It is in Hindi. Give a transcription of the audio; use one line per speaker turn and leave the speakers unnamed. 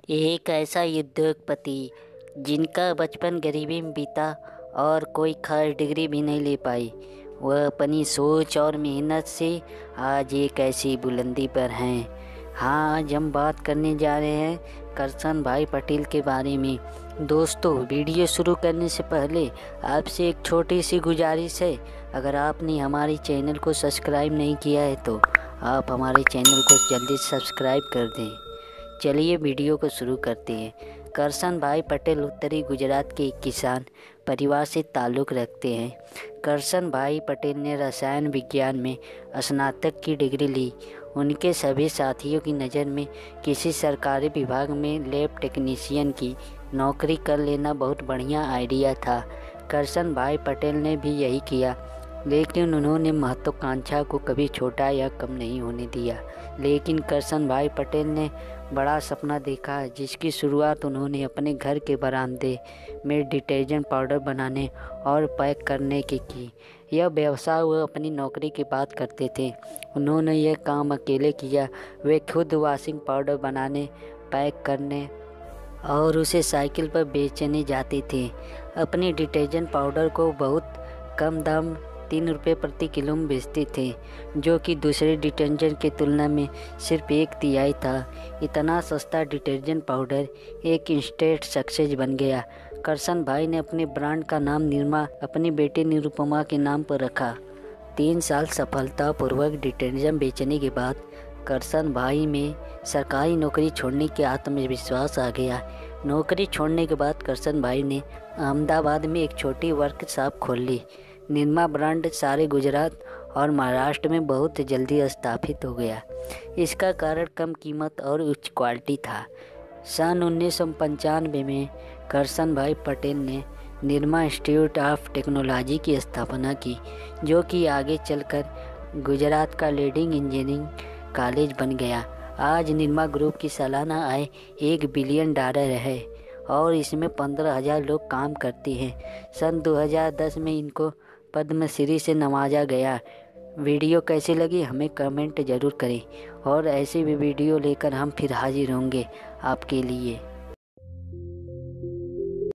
एक ऐसा उद्योगपति जिनका बचपन गरीबी में बीता और कोई खास डिग्री भी नहीं ले पाई, वह अपनी सोच और मेहनत से आज एक ऐसी बुलंदी पर हैं। हाँ, आज हम बात करने जा रहे हैं करसन भाई पटेल के बारे में। दोस्तों, वीडियो शुरू करने से पहले आपसे एक छोटी सी गुजारिश है। अगर आपने हमारे चैनल को सब्सक्राइब नहीं किया है तो आप हमारे चैनल को जल्दी सब्सक्राइब कर दें। चलिए वीडियो को शुरू करते हैं। करसन भाई पटेल उत्तरी गुजरात के एक किसान परिवार से ताल्लुक़ रखते हैं। करसन भाई पटेल ने रसायन विज्ञान में स्नातक की डिग्री ली। उनके सभी साथियों की नज़र में किसी सरकारी विभाग में लैब टेक्नीशियन की नौकरी कर लेना बहुत बढ़िया आइडिया था। करसन भाई पटेल ने भी यही किया, लेकिन उन्होंने महत्वाकांक्षा को कभी छोटा या कम नहीं होने दिया। लेकिन करसन भाई पटेल ने बड़ा सपना देखा, जिसकी शुरुआत उन्होंने अपने घर के बरामदे में डिटर्जेंट पाउडर बनाने और पैक करने की। यह व्यवसाय वह अपनी नौकरी की बात करते थे। उन्होंने यह काम अकेले किया। वे खुद वॉशिंग पाउडर बनाने, पैक करने और उसे साइकिल पर बेचने जाते थे। अपने डिटर्जेंट पाउडर को बहुत कम दाम 3 रुपये प्रति किलो में बेचते थे, जो कि दूसरे डिटर्जेंट की तुलना में सिर्फ 1/3 था। इतना सस्ता डिटर्जेंट पाउडर एक इंस्टेंट सक्सेस बन गया। करसन भाई ने अपने ब्रांड का नाम निर्मा अपनी बेटी निरुपमा के नाम पर रखा। 3 साल सफलतापूर्वक डिटर्जेंट बेचने के बाद करसन भाई में सरकारी नौकरी छोड़ने के आत्मविश्वास आ गया। नौकरी छोड़ने के बाद करसन भाई ने अहमदाबाद में एक छोटी वर्कशॉप खोल ली। निर्मा ब्रांड सारे गुजरात और महाराष्ट्र में बहुत जल्दी स्थापित हो गया। इसका कारण कम कीमत और उच्च क्वालिटी था। सन 1995 में करसन भाई पटेल ने निर्मा इंस्टीट्यूट ऑफ टेक्नोलॉजी की स्थापना की, जो कि आगे चलकर गुजरात का लीडिंग इंजीनियरिंग कॉलेज बन गया। आज निर्मा ग्रुप की सालाना आय $1 बिलियन है और इसमें 15,000 लोग काम करते हैं। सन 2010 में इनको पद्मश्री से नवाजा गया। वीडियो कैसी लगी हमें कमेंट ज़रूर करें और ऐसे भी वीडियो लेकर हम फिर हाजिर होंगे आपके लिए।